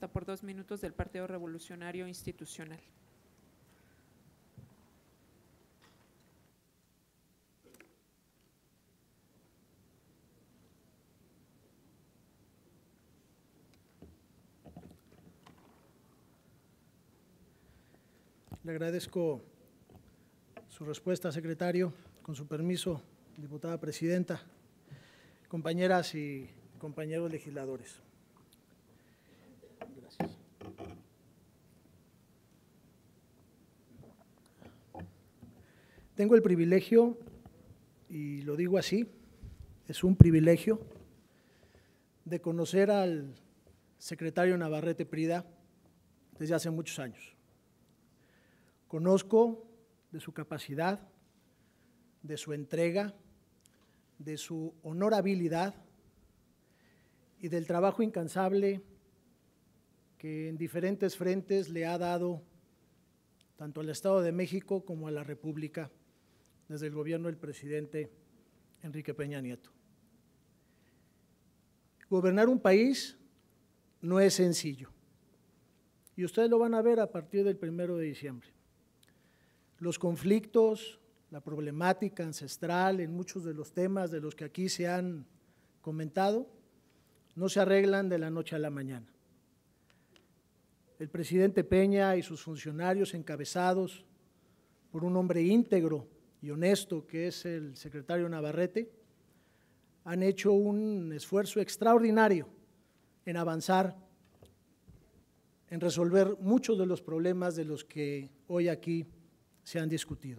hasta por 2 minutos del Partido Revolucionario Institucional. Le agradezco su respuesta, secretario. Con su permiso, diputada presidenta, compañeras y compañeros legisladores. Gracias. Tengo el privilegio, y lo digo así, es un privilegio, de conocer al secretario Navarrete Prida desde hace muchos años. Conozco de su capacidad, de su entrega, de su honorabilidad y del trabajo incansable que en diferentes frentes le ha dado tanto al Estado de México como a la República desde el gobierno del presidente Enrique Peña Nieto. Gobernar un país no es sencillo y ustedes lo van a ver a partir del 1 de diciembre. Los conflictos, la problemática ancestral en muchos de los temas de los que aquí se han comentado, no se arreglan de la noche a la mañana. El presidente Peña y sus funcionarios encabezados por un hombre íntegro y honesto que es el secretario Navarrete, han hecho un esfuerzo extraordinario en avanzar, en resolver muchos de los problemas de los que hoy aquí se han discutido.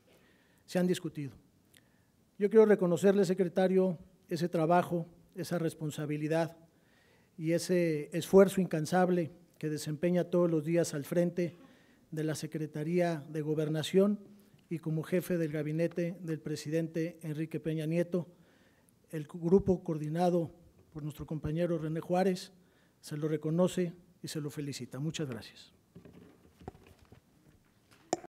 Yo quiero reconocerle, secretario, ese trabajo, esa responsabilidad y ese esfuerzo incansable que desempeña todos los días al frente de la Secretaría de Gobernación y como jefe del gabinete del presidente Enrique Peña Nieto. El grupo coordinado por nuestro compañero René Juárez se lo reconoce y se lo felicita. Muchas gracias.